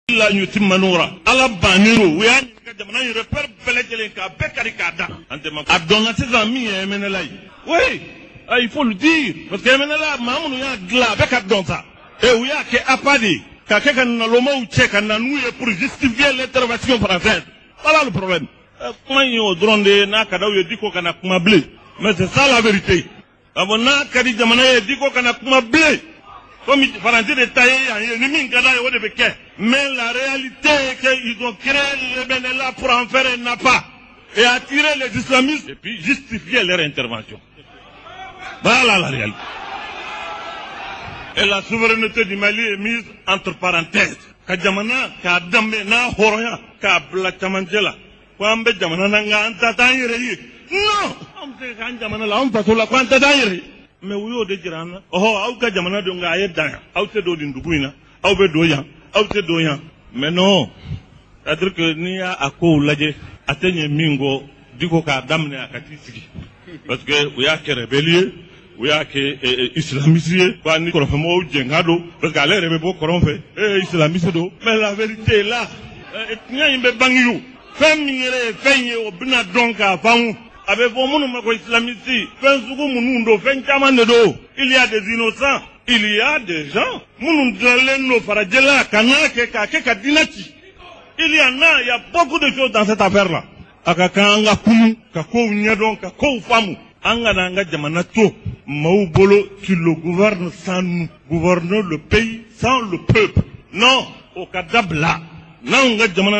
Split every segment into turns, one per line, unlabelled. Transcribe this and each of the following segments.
la nyuti manura ala baniro we an ka jamana yere per belejelen ka bekari ka da antema adonati zami emenelai oui il faut le dire parce que emenela mamuno ya gla beka donta e we ya ke apadi ka ke kan loma u cheka na nuye pour justifier l'intervention française voilà le problème comment yo dronde na kada we diko kana kuma blé mais c'est ça la vérité abona kadi jamana ye diko kana kuma blé. Comme il faut détailler, mais la réalité est qu'ils ont créé le Benella pour en faire un appât et attirer les islamistes et puis justifier leur intervention. Voilà la réalité. Et la souveraineté du Mali est mise entre parenthèses. Kajamana, Kadambe, Na Horoya, Kabla Chamangela, Kwambe Jamana Nanga, Tayri. Non! On sait quand Jamana, on passe la quantité d'Ayri. Mais oui, au désirant, oh, au cas jamana de ngaye dan, au se do dinduguina, au be doyan, au se doyan. Mais non, c'est-à-dire que ni a ako laje, atteigne mingo, diko ka damne akatisiki. Parce que oui a que rébellier, oui a que islamisé, quoi ni qu'on fait mo jengado, parce qu'à l'air rebe qu'on fait, islamisé do. Mais la vérité est là, nia imbe bangiou, femme mingere, feigne au bina donka, faou. Avec vos mouvements islamistes, il y a des innocents, il y a des gens. Il y a beaucoup de choses dans cette affaire-là. Tu le gouvernes sans nous, gouvernons le pays sans le peuple. Non, au Kadabla. Non,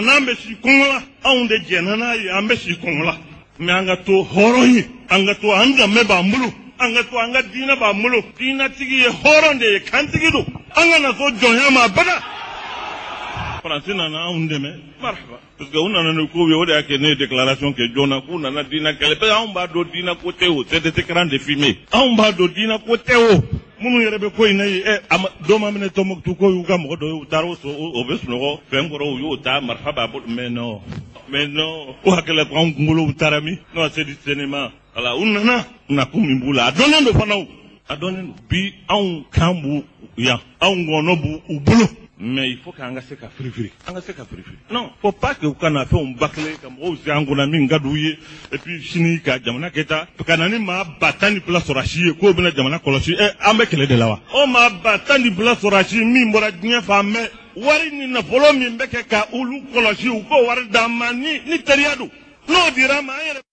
mais angato horoni angato anga meba mulu angato anga dina ba mulu dina tigi horonde kantigi do anga na so jonya ma bada francina na undeme marhaba parce que on a ne ko yo de ke ne déclaration que jona ku na dina kele pe on ba do dina côté o c'est des écrans de fumée on ba do dina côté o munu yerebe ko ina do ma mene to mo to ko yu ga mo do taro so o besno ko fengoro yo ta marhaba mais non, non, c'est du cinéma. Alors, on a comme une boule. Adonnez-nous, adonnez-nous. Bi, on kambu, ya, on gonobu, ou boulot. Mais il faut qu'on ait qu'à frifri. Non, faut pas que vous ayez fait un bâclé, comme vous avez un gadouillé, et puis, chini, jamana keta, kanani ma batani place rachi, ko bena jamana kolochi, ambe kele de lawa. Oh, ma batani place rachi, mi mora dien femme, wari ni na polo mi mbeke ka ulu kolochi, uko wari damani, ni teriadu. No, dira ma